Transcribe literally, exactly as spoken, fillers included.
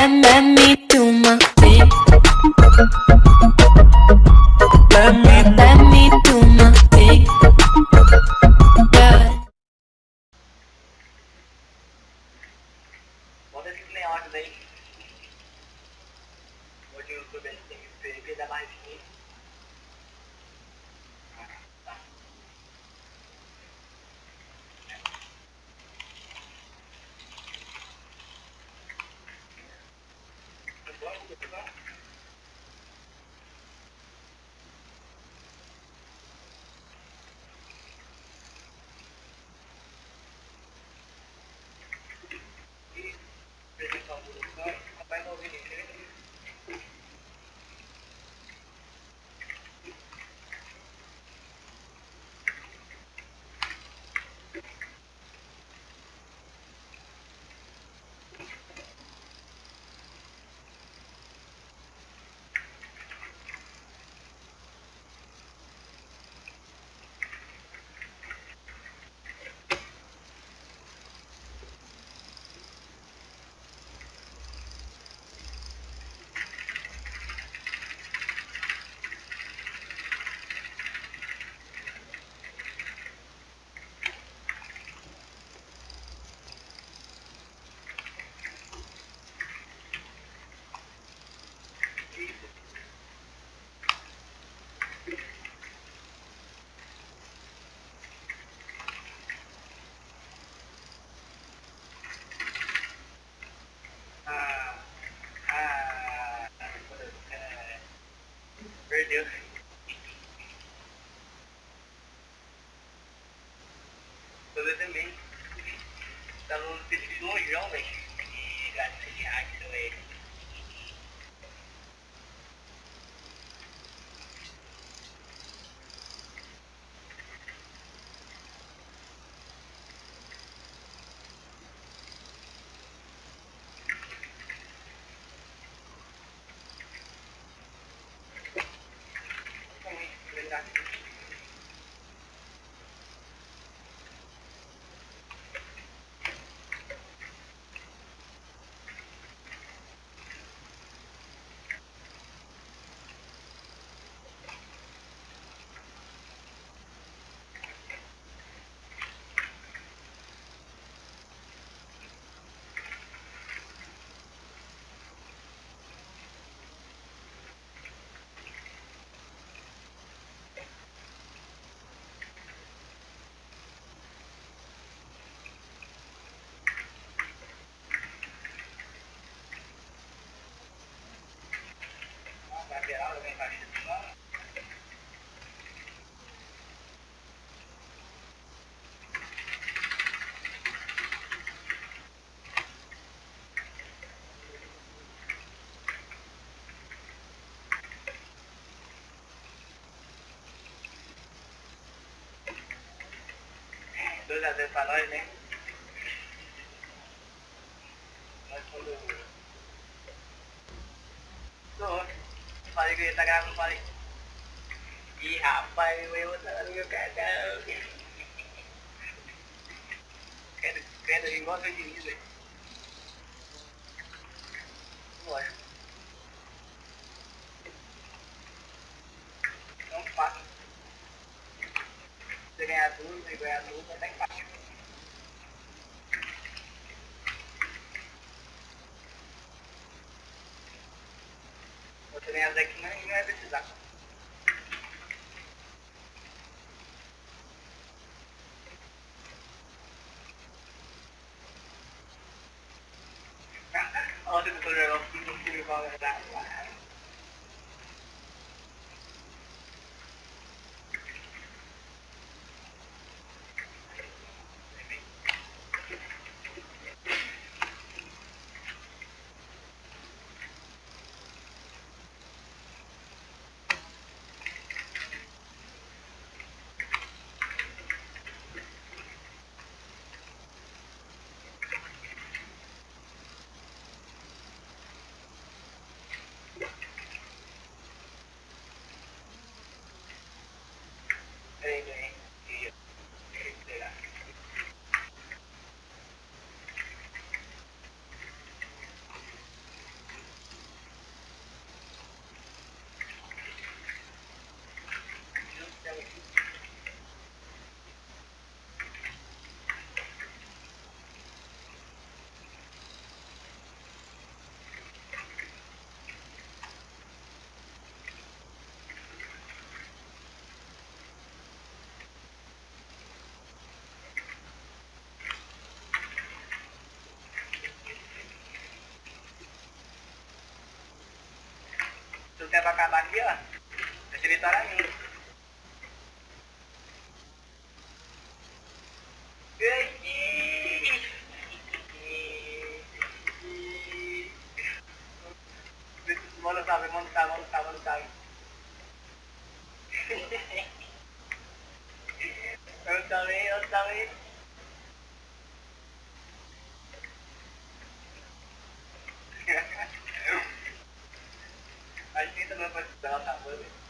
let, let me do my thing. Let me, let me do my thing. Yeah. Bota esse em ordem aí. Hoje o YouTube tem que dar mais de mim. Vai ouvir ninguém. Perdeu. Todo também. Tá no perfil longeão, velho. E gasta de hack, velho. Lateral, vem baixo de lá. dois a zero pra nós, né? Nós quando... Tô. Falei que eu ia estar gravando, falei. Ih, rapaz, eu vou estar no meu canal. Quero, quero igual seu Diniz, velho. Bora. Não fácil. Você ganhar tudo, você ganhar tudo, vai estar empate. Você ganhar daqui não vai precisar. Olha você tentou jogar um filme que ele vai dar. tempo acabar aqui, ó. Deixa a vitória minha. Manda salve, manda salve, manda salve, manda salve. Eu também, eu também. A gente também pode dar uma salva.